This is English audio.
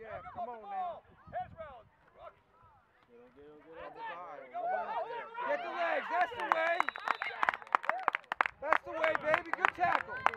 gap. Come on now. Heads round. Get the legs. That's the way. That's the way, baby. Good tackle.